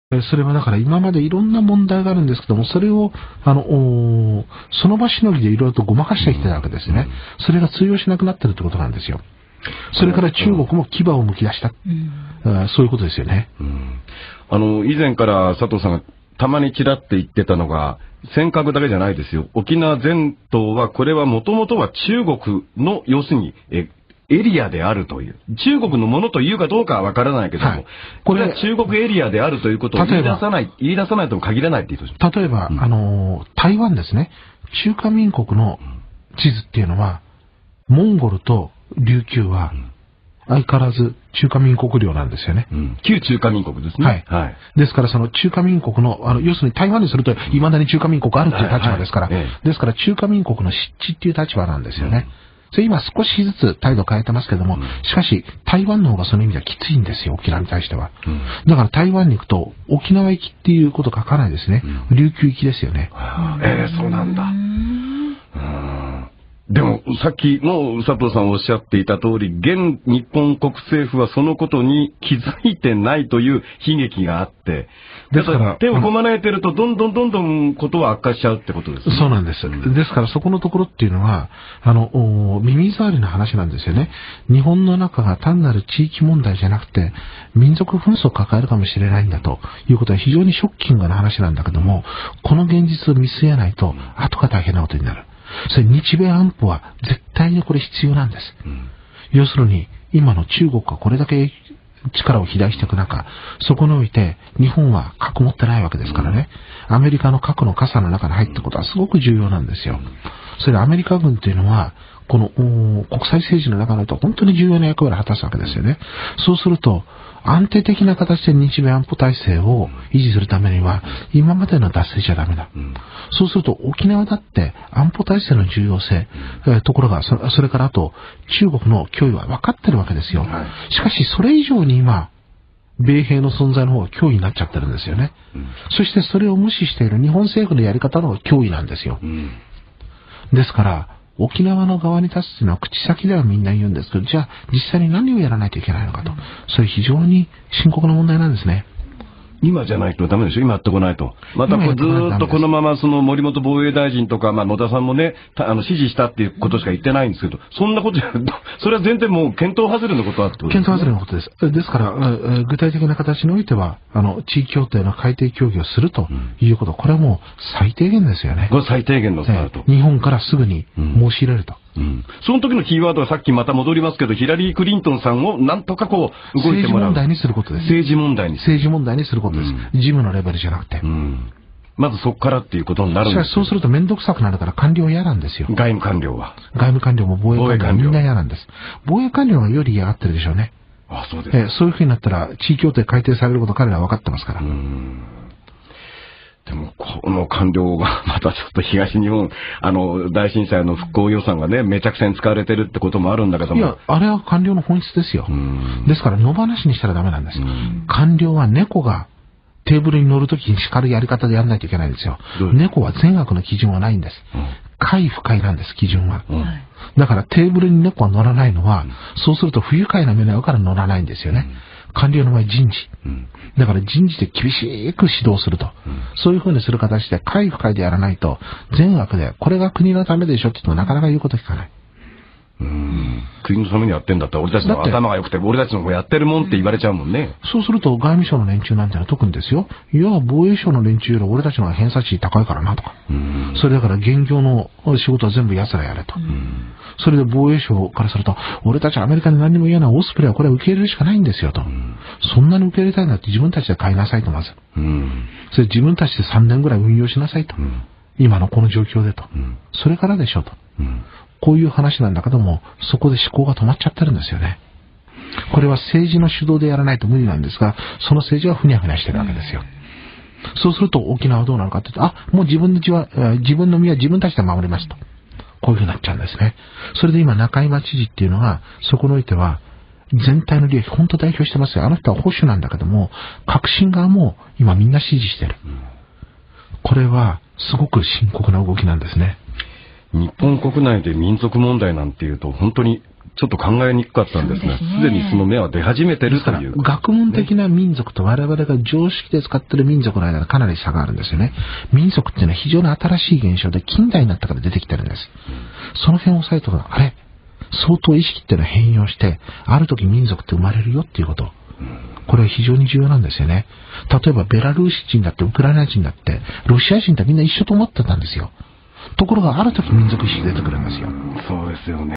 それはだから今までいろんな問題があるんですけども、それを、その場しのぎでいろいろとごまかしてきてたわけですね。それが通用しなくなってるってことなんですよ。それから中国も牙を剥き出した。そういうことですよね。 以前から佐藤さんがたまにちらって言ってたのが、尖閣だけじゃないですよ。沖縄全島は、これはもともとは中国の、要するに、エリアであるという。中国のものというかどうかはわからないけども、これは中国エリアであるということを言い出さないとも限らないって言うと。 例えば、台湾ですね。中華民国の地図っていうのは、モンゴルと琉球は、相変わらず中華民国領なんですよね。 旧中華民国ですね。 はい。ですからその中華民国の、要するに台湾にすると未だに中華民国あるっていう立場ですから、ですから中華民国の失地っていう立場なんですよね。それ今少しずつ態度変えてますけども、しかし台湾の方がその意味ではきついんですよ、沖縄に対しては。だから台湾に行くと沖縄行きっていうこと書かないですね。琉球行きですよね。 そうなんだ。でも、さっきの佐藤さんおっしゃっていた通り、現日本国政府はそのことに気づいてないという悲劇があって、ですから手をこまねいてるとどんどんことは悪化しちゃうってことですね。 そうなんです。ですからそこのところっていうのは、耳障りな話なんですよね。日本の中が単なる地域問題じゃなくて、民族紛争を抱えるかもしれないんだということは非常にショッキングな話なんだけども、この現実を見据えないと、後が大変なことになる。それ日米安保は絶対にこれ必要なんです。要するに、今の中国がこれだけ力を肥大していく中、そこにおいて日本は核持ってないわけですからね。アメリカの核の傘の中に入っていくことはすごく重要なんですよ。それでアメリカ軍っていうのは、この国際政治の中において本当に重要な役割を果たすわけですよね。そうすると、安定的な形で日米安保体制を維持するためには、今までの脱線じゃダメだ。そうすると沖縄だって安保体制の重要性、ところがそれからあと中国の脅威は分かってるわけですよ。しかしそれ以上に今、米兵の存在の方が脅威になっちゃってるんですよね。そしてそれを無視している日本政府のやり方の方が脅威なんですよ。ですから、沖縄の側に立つというのは口先ではみんな言うんですけど、じゃあ実際に何をやらないといけないのかと。それ非常に深刻な問題なんですね。 今じゃないとダメでしょ。今やってこないと。またずーっとこのままその森本防衛大臣とか、野田さんもね、指示したっていうことしか言ってないんですけど、そんなことじゃ、それは全然もう検討外れのことだってことですね。 検討外れのことです。ですから、具体的な形においては、地域協定の改定協議をするということ、これはもう最低限ですよね。 これ最低限のスタート。 日本からすぐに申し入れると。 その時のキーワードはさっきまた戻りますけど、ヒラリー・クリントンさんをなんとかこう動いてもらう。 政治問題にすることです。 政治問題にすることです。事務のレベルじゃなくて。 まずそこからっていうことになるんです。 しかしそうすると面倒くさくなるから官僚は嫌なんですよ。 外務官僚は。 外務官僚も防衛官僚もみんな嫌なんです。防衛官僚がより嫌がってるでしょうね。 そうです。 そういうふうになったら地位協定改定されること彼らは分かってますから。 でも、この官僚が、またちょっと東日本、大震災の復興予算がね、めちゃくちゃに使われてるってこともあるんだけども。 いや、あれは官僚の本質ですよ。ですから、野放しにしたらダメなんです。官僚は猫がテーブルに乗るときに叱るやり方でやらないといけないんですよ。猫は善悪の基準はないんです。快不快なんです、基準は。だからテーブルに猫は乗らないのは、そうすると不愉快な目に遭うから乗らないんですよね。官僚の場合人事。だから人事で厳しく指導すると。そういうふうにする形で快不快でやらないと、善悪で、これが国のためでしょって言ってもなかなか言うこと聞かない。 国のためにやってんだったら俺たちの頭が良くて俺たちの方やってるもんって言われちゃうもんね。 そうすると外務省の連中なんてのは特にですよ。いや、防衛省の連中より俺たちの方が偏差値高いからなとか。それだから現業の仕事は全部奴らやれと。それで防衛省からすると、俺たちアメリカに何にも言えないオスプレイはこれは受け入れるしかないんですよと。そんなに受け入れたいんだって自分たちで買いなさいとまず。それ自分たちで3年ぐらい運用しなさいと。今のこの状況でと。それからでしょと。こういう話なんだけども、そこで思考が止まっちゃってるんですよね。これは政治の主導でやらないと無理なんですが、その政治はふにゃふにゃしてるわけですよ。そうすると沖縄はどうなるかというと、もう自分の身は自分たちで守りますと。こういうふうになっちゃうんですね。それで今中井町知事っていうのは、そこにおいては、全体の利益、本当代表してますよ。あの人は保守なんだけども、革新側も今みんな支持してる。これはすごく深刻な動きなんですね。 日本国内で民族問題なんていうと本当にちょっと考えにくかったんですが、すでにその芽は出始めてるという、 学問的な民族と我々が常識で使っている民族の間でかなり差があるんですよね。民族っていうのは非常に新しい現象で近代になったから出てきてるんです。その辺を押さえておくと、あれ相当意識っていうのは変容して、ある時民族って生まれるよっていうこと。これは非常に重要なんですよね。例えばベラルーシ人だってウクライナ人だってロシア人ってみんな一緒と思ってたんですよ。ところがある時民族意識出てくるんですよ。 そうですよね。